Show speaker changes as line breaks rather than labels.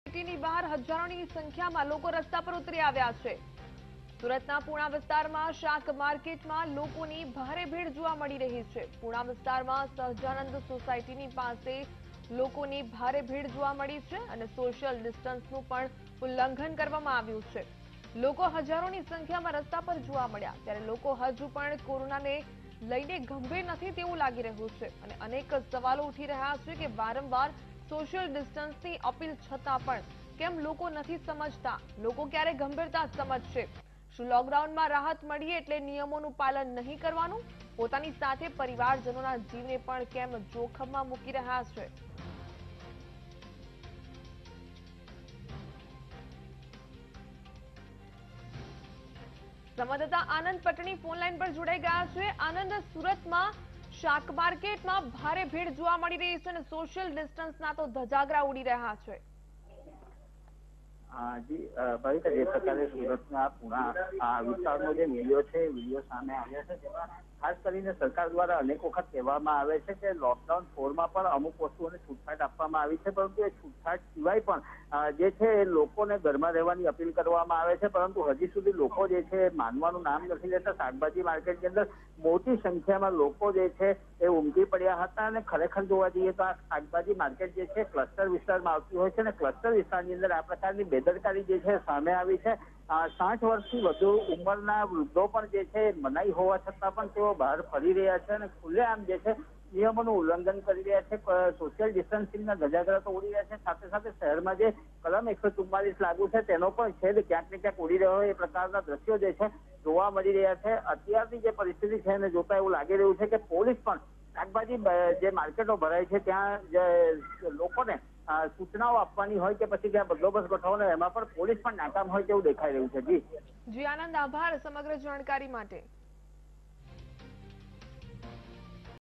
સિટીની બહાર હજારોની સંખ્યામાં લોકો રસ્તા પર ઉતરી આવ્યા છે। સુરતના પૂણા વિસ્તારમાં શાક માર્કેટમાં લોકોની ભારે ભીડ જોવા મળી રહી છે। પૂણા વિસ્તારમાં સહજાનંદ સોસાયટીની પાસે લોકોની ભારે ભીડ જોવા મળી છે અને સોશિયલ ડિસ્ટન્સનું પણ ઉલ્લંઘન કરવામાં આવ્યું છે। લોકો હજારોની સંખ્યામાં રસ્તા પર જોવા મળ્યા, ત્યારે લોકો હજુ પણ કોરોનાને લઈને ગંભીર નથી તેવું લાગી રહ્યું છે અને અનેક સવાલો ઉઠી રહ્યા છે કે વારંવાર સોશિયલ ડિસ્ટન્સની અપીલ છતાં પણ કેમ લોકો નથી સમજતા? લોકો ક્યારે ગંભીરતા સમજશે? શું લોકડાઉનમાં રાહત મળી એટલે નિયમોનું પાલન નહીં કરવાનું? પોતાની સાથે પરિવારજનોના જીવને પણ કેમ જોખમમાં મૂકી રહ્યા છે? સંવાદદાતા આનંદ પટણી ફોન લાઈન પર જોડાઈ ગયા છે। આનંદ, સુરતમાં શાક માર્કેટમાં ભારે ભીડ જોવા મળી રહી છે અને સોશિયલ ડિસ્ટન્સના તો ધજાગરા ઉડી રહ્યા છે।
જી ભાવિકા, જે પ્રકારે સુરતના પૂણા વિસ્તારનો જે વિડીયો છે વિડીયો સામે આવ્યા છે, તેમાં ખાસ કરીને સરકાર દ્વારા અનેક વખત કહેવામાં આવે છે કે લોકડાઉન 4માં પણ અમુક વસ્તુઓને છૂટછાટ આપવામાં આવી છે, પરંતુ એ છૂટછાટ સિવાય પણ જે છે એ લોકોને ઘરમાં રહેવાની અપીલ કરવામાં આવે છે, પરંતુ હજી સુધી લોકો જે છે માનવાનું નામ નથી લેતા। શાકભાજી માર્કેટની અંદર મોટી સંખ્યામાં લોકો જે છે એ ઉમટી પડ્યા હતા અને ખરેખર જોવા જઈએ તો આ શાકભાજી માર્કેટ જે છે ક્લસ્ટર વિસ્તારમાં આવતી હોય છે અને ક્લસ્ટર વિસ્તારની અંદર આ પ્રકારની બેદરકારી જે છે સામે આવી છે। 60 વર્ષથી વધુ ઉંમરના વૃદ્ધો પણ જે છે મનાઈ હોવા છતાં પણ તેઓ બહાર ફરી રહ્યા છે અને ખુલ્લેઆમ જે છે નિયમોનું ઉલ્લંઘન કરી રહ્યા છે। સોશિયલ ડિસ્ટન્સિંગના ધજાગરા તો ઉડી રહ્યા છે, સાથે સાથે શહેરમાં જે કલમ 144 લાગુ છે તેનો પણ છેદ ક્યાંક ને ક્યાંક ઉડી રહ્યો હોય એ પ્રકારના દ્રશ્યો જે છે જોવા મળી રહ્યા છે। અત્યારની જે પરિસ્થિતિ છે એને જોતા એવું લાગી રહ્યું છે કે પોલીસ પણ શાકભાજી જે માર્કેટો ભરાય છે ત્યાં જે લોકોને સૂચનાઓ આપવાની હોય કે પછી ત્યાં બંદોબસ્ત ગોઠવવાનો એમાં પણ પોલીસ પણ નાકામ હોય તેવું દેખાઈ રહ્યું છે। જી
આનંદ, આભાર સમગ્ર જાણકારી માટે।